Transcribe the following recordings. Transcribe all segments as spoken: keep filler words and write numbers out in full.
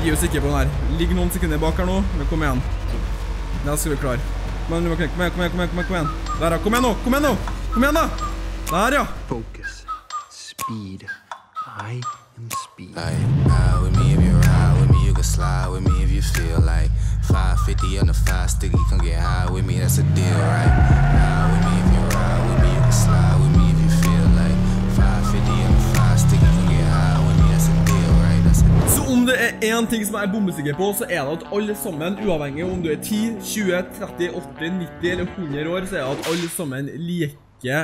Gi oss ikke på den her. Ligger noen sekunder bak her nå, men kom igjen. Da skal vi klare. Kom igjen, kom igjen, kom igjen, kom igjen, kom igjen. Der ja, kom igjen nå, kom igjen nå. Kom igjen da. Der ja. Focus. Speed. I am speed. Like, ride with me if you ride with me, you can slide with me if you feel like five fifty on the five sticky, come get high with me, that's a deal, right? Ride with me if you ride with me, you can slide with me if you feel like five fifty on the five sticky, come get high with me, that's a deal, right? That's a deal. Så om det er en ting som jeg er bombesikker på, så er det at alle sammen, uavhengig om du er ti, tjue, tretti, åtti, nitti eller hundre år, så er det at alle sammen liker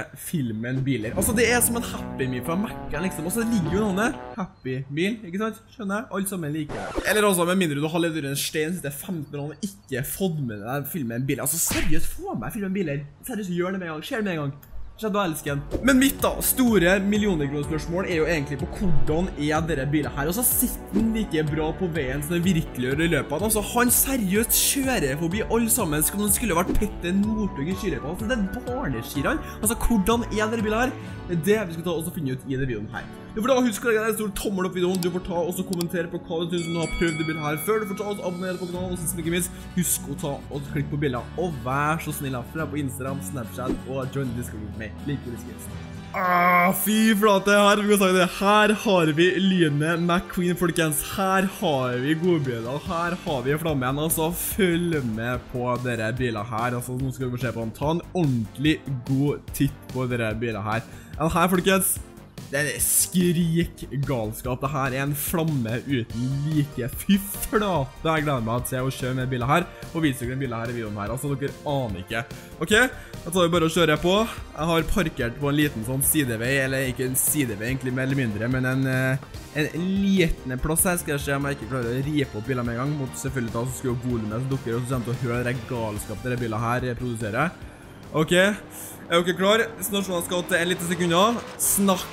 filmen biler. Altså det er som en Happy Meal fra Mac'en liksom, og så ligger jo navnet Happy Meal, ikke sant? Skjønner jeg? Alle sammen liker det. Eller altså, med mindre du har levd under en stein siste femten år og ikke fått med deg filmen biler. Altså seriøst, få med filmen biler. Seriøst, gjør det med en gang, skjer det med en gang. Skjedd å elske den. Men mitt da, store millionerkronerspørsmål er jo egentlig på hvordan er dere biler her. Og så sitter den like bra på veien som den virkelig gjør i løpet. Altså, han seriøst kjører forbi alle sammen som om det skulle vært Petter Northug i skyrøypa. Altså, det er barneskirene. Altså, hvordan er dere biler her? Det er det vi skal ta og finne ut i denne videoen her. Du får da husk å legge deg en stor tommel opp videoen. Du får ta og kommentere på hva du synes om du har prøvd det bildet her før. Du får ta og abonnere på kanalen, og så ikke minst, husk å ta og klikke på bilder. Og vær så snill, fra på Instagram, Snapchat og join Discord med meg. Like det Ah, fy flate, her, vi sagt det. Her har vi lynet McQueen, folkens. Her har vi godbiler, her har vi flammen. Altså, følg med på dere biler her. Altså, nå skal vi se på den. Ta en ordentlig god titt på dere biler her. Den her, folkens, det er skrik galskap. Dette er en flamme uten like. Fy flate, jeg gleder meg til å kjøre med biler her, og vise dere en biler her i videoen her. Altså, dere aner ikke. Ok, da tar vi bare å kjøre på. Jeg har parkert på en liten sånn sidevei, eller ikke en sidevei egentlig, mer eller mindre, men en, en liten plass her. Skal jeg se om jeg ikke klarer å ripe opp biler med en gang. Måtte selvfølgelig ta så skru opp volumet, så dere også kommer til å høre det galskap dere biler her produserer. Ok, er dere klar? Snart skal til en liten sekunder. Snakk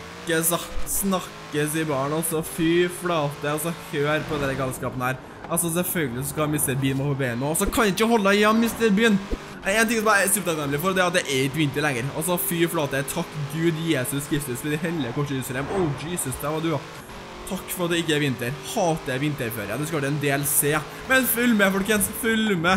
snakkes i baren, altså, fy flate, altså, hør på denne galskapen her. Altså, selvfølgelig skal mister Bean på beina nå, og så kan jeg ikke holde igjen mister Bean. En ting som jeg er supertakknemlig for, det er at det er ikke vinter lenger. Altså, fy flate, takk Gud Jesus Kristus for de hellige kors i Jerusalem. Åh, oh, Jesus, det var du da. Takk for at det ikke er vinter. Hater vinterfører, det skal være en del C. Men følg med, folkens, følg med.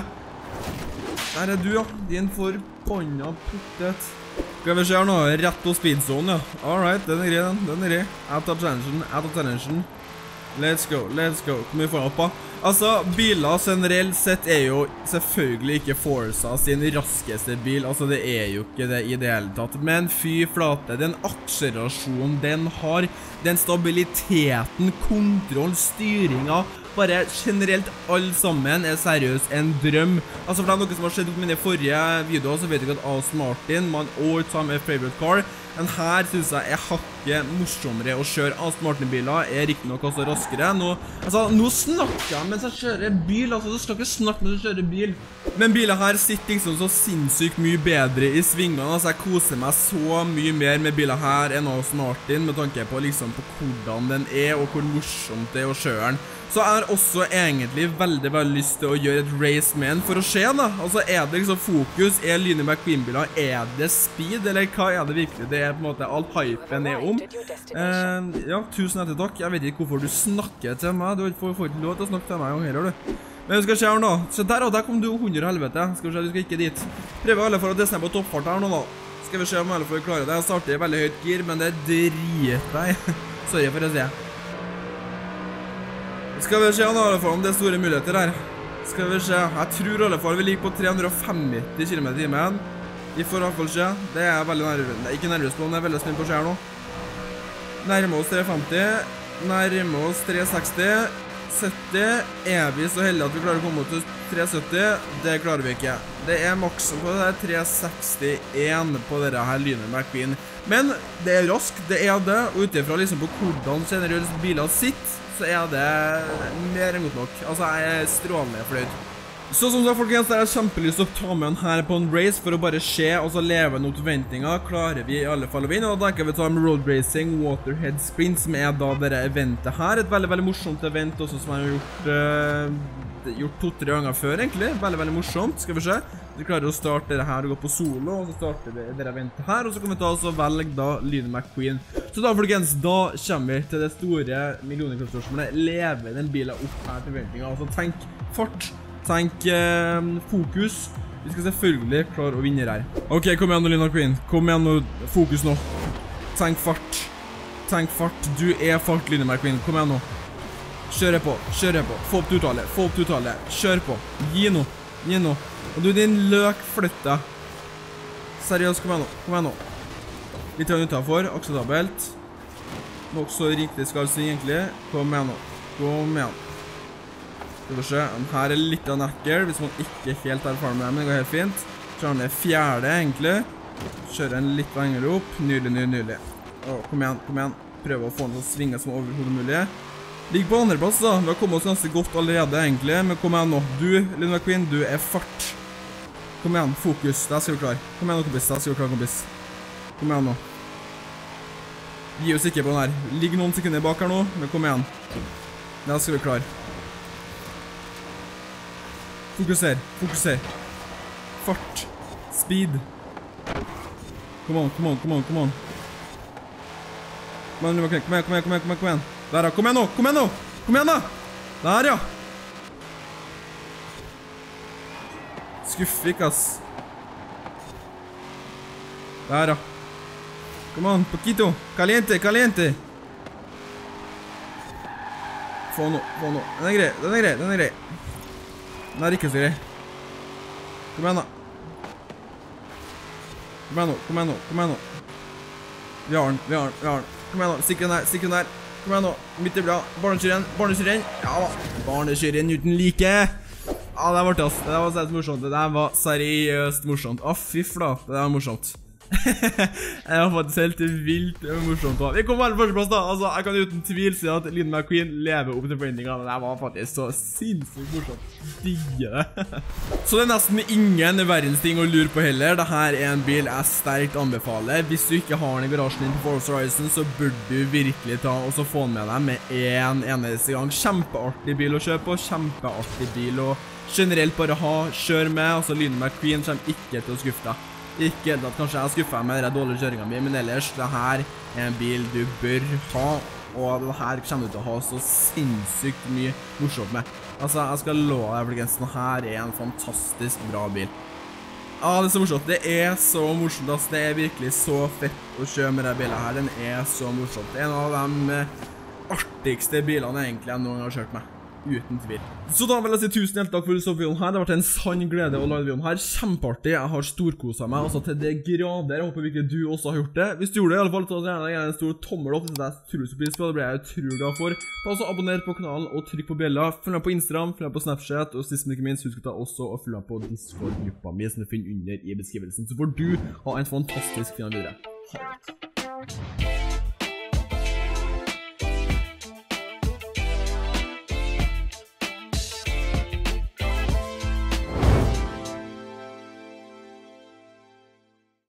Der er du, ja, din forbanna puttet. Skal vi se her nå, rett på speedzone, ja. Alright, den er grei, den, den er grei. Out of tension, out of tension. Let's go, let's go. Hvor mye får jeg opp da? Altså, biler generelt sett er jo selvfølgelig ikke Forza sin raskeste bil. Altså, det er jo ikke det i det hele tatt. Men fy flate, den akselerasjonen den har, den stabiliteten, kontroll, styringen, bare generelt alle sammen er seriøst en drøm. Altså for dere som har sett ut mine forrige videoer, så vet dere at Aston Martin, my all time favorite car. Den her synes jeg er hakket morsommere å kjøre. Aston Martin-biler er riktig nok også raskere. Nå, altså, nå snakker jeg mens jeg kjører bil, altså du skal ikke snakke mens du kjører bil. Men bilen her sitter liksom så sinnssykt mye bedre i svingene, altså jeg koser meg så mye mer med bilen her enn Aston Martin, med tanke på liksom på hvordan den er, og hvor morsomt det er å kjøre den. Så jeg har også egentlig veldig, veldig lyst til å gjøre et race med den for å se da. Altså er det liksom fokus, er Lynet McQueen-biler, er det speed, eller hva er det virkelig? Det er på en måte all hypen er om. Eh, ja, tusen hjertelig takk. Jeg vet ikke hvorfor du snakker til meg. Du får, får ikke lov til å snakke til meg heller, du. Men vi skal se her nå. Så der og der kom du hundre helvete. Skal vi se, du skal ikke dit. Prøver alle for å desne på toppfart her nå da. Skal vi se om alle får klare det. Jeg starter i veldig høyt gir, men det driter jeg. Sorry for å si. Skal vi se i alle fall om det er store muligheter her. Skal vi se, jeg tror i alle fall vi ligger på tre hundre og femti kilometer i timen. Vi får i hvert fall se, det er veldig nervøs, ikke nervøs på, men jeg er veldig spent på å se her nå. Nærmer oss tre femti, nærmer oss tre seksti, sytti, er vi så heldige at vi klarer å komme til tre sytti, det klarer vi ikke. Det er maksen på det her, tre sekstien på dette her Lynet McQueen. Men det er raskt, det er det, og utifra liksom på hvordan generøst biler sitter, så er det mer enn godt nok. Altså, jeg er strålende fornøyd. Så som sagt, folkens, jeg har kjempelyst til å ta med den her på en race for å bare se, og så leve noen forventninger. Klarer vi i alle fall å vinne, og da kan vi ta med Road Racing Waterhead Sprint, som er da dette eventet her. Et veldig, veldig morsomt event også, som jeg har gjort, uh, gjort to-tre ganger før, egentlig. Veldig, veldig morsomt. Skal vi se. Vi klarer å starte dette her og gå på solo, og så starter vi dere venter her, og så kommer vi ta oss og velge da Lightning McQueen. Så da, folkens, da kommer vi til det store millionerkroppsspørsmålet. Lever den bilen opp her til forventningen? Altså, tenk fart, tenk eh, fokus. Vi skal selvfølgelig klare å vinne her. Ok, kom igjen nå, Lightning McQueen. Kom igjen nå, fokus nå. Tenk fart. Tenk fart. Du er fart, Lightning McQueen. Kom igjen nå. Kjør på, kjør på. Få opp uttale, få opp uttale. Kjør på. Gi nå, gi nå. Og du, din løk flytta. Seriøst, kom igjen nå, kom igjen nå. Litt utenfor, akseptabelt. Nok så riktig skal si egentlig. Kom igjen nå, kom igjen. Skal vi se, den her er litt av nekker, hvis man ikke helt erfaren med den, men det går helt fint. Så har den fjerde egentlig. Kjører den litt lenger opp. Nydelig, nydelig, nydelig. Åh, kom igjen, kom igjen. Prøv å få den til å svinge som overhodet mulig. Ligg på andre plass da. Vi har kommet oss ganske godt allerede egentlig, men kom igjen nå. Du, Lightning McQueen, du er fart. Kom igjen, fokus. Der skal vi klare. Kom igjen nå, kompis. Der skal vi klare, kompis. Kom igjen nå. Gi oss ikke på den her. Ligg noen sekunder bak her nå, men kom igjen. Der skal vi klare. Fokuser, fokuser. Fart. Speed. Kom on, kom on, kom on, kom on. Kom igjen, kom igjen, kom igjen, kom igjen, kom igjen. Der ja, kom igjen nå, kom igjen nå. Kom igjen da. Der ja. Skuffik, ass. Der, ja. Come on, poquito. Caliente, caliente. Få nå, få nå. Den er grei, den er grei, den er grei. Den er ikke så grei. Kom igjen da. Kom igjen nå, kom igjen nå, kom igjen nå. Vi har den, vi har den, vi har den. Kom igjen nå, sikre den her, sikre den her. Kom igjen nå, midt i bra. Barnekyren, barnekyren. Ja da, barnekyren uten like. Ja, det var artig, ass. Det var seriøst morsomt. Det der var seriøst morsomt. Å, fy flate, det var morsomt. Det var faktisk helt vilt morsomt. Vi kom bare på førsteplass da. Altså, jeg kan uten tvil si at Lightning McQueen lever opp til forventningene. Det var faktisk så sinnssykt morsomt. Digger det. Så det er nesten ingen verdens ting å lure på heller. Dette er en bil jeg sterkt anbefaler. Hvis du ikke har den i garasjen din på Forza Horizon, så burde du virkelig ta og så få den med deg med en eneste gang. Kjempeartig bil å kjøre på. Kjempeartig bil å generelt bare ha, kjør med. Altså, Lightning McQueen kommer ikke til å skuffe deg. Ikke at kanskje jeg skuffer med den dårlige kjøringen min, men ellers, dette er en bil du bør ha, og dette kommer du til å ha så sinnssykt mye morsomt med. Altså, jeg skal love deg, folkens, dette er en fantastisk bra bil. Ja, det er så morsomt. Det er så morsomt, ass. Det er virkelig så fett å kjøre med denne bilen her. Den er så morsomt. Det er en av de artigste bilene egentlig jeg noen gang har kjørt med. Uten tvil. Så da vil jeg si tusen hjertelig takk for så videoen her. Det har vært en sann glede å lage videoen her. Kjempeartig. Jeg har storkoset meg altså til det grader. Jeg håper virkelig du også har gjort det. Hvis du gjorde det, i alle fall, så gjerne gjerne en stor tommel opp. Det er trusepris på. Det blir jeg utrolig glad for. Ta også abonner på kanalen og trykk på bjella. Følg meg på Instagram, følg meg på Snapchat, og sist men ikke minst, husk å ta også og følg meg på Discord-gruppa mi som du finner under i beskrivelsen. Så får du ha en fantastisk fin videre. Ha det.